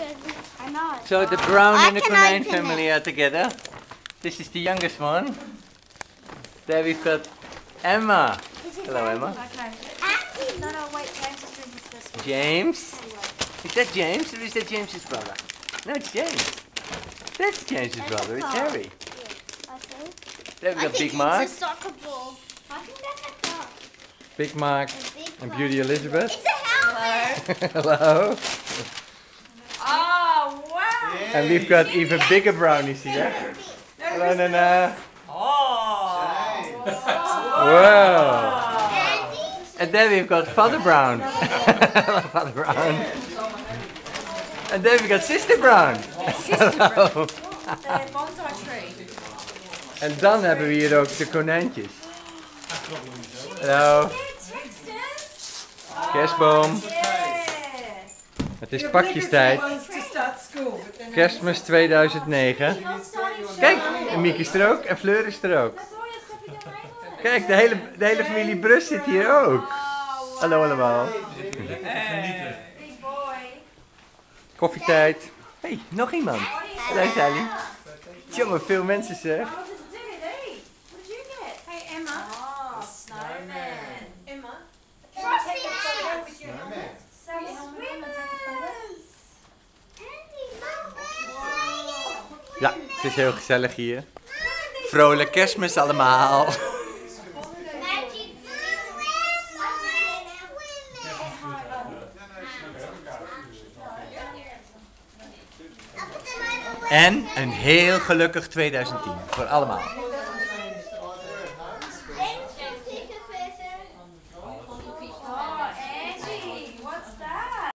I know. So the brown I and the can konijn open family are together. This is the youngest one. There we've got Emma. Hello Emma. Okay. No, wait, James is doing his first one. James. Is that James or is that James's brother? No, it's James. That's James's brother. It's Harry. I think. There we've I got think Big Mark. it's a soccer ball. I think that's a cup. Big Mark Big and one. Beauty Elizabeth. It's a helmet. Hello. Oh, wow. And we've got even bigger brownies here. Hello Nana. Oh. Wow. And then we've got Father Brown. Father Brown. And then we got Sister Brown. Hallo. The bonsai tree. En dan hebben we hier ook de konijntjes. Hallo. Kerstboom. Het is pakjestijd. Kerstmis 2009. Kijk, en Mieke is er ook en Fleur is er ook. Kijk, de hele familie Brus zit hier ook. Hallo allemaal. Koffietijd. Hé, hey, nog iemand. Hallo Sally. Jongen, veel mensen zeg. Hey, Emma. Oh, snowman. Emma. Ja, het is heel gezellig hier. Vrolijk Kerstmis allemaal. En een heel gelukkig 2010 voor allemaal.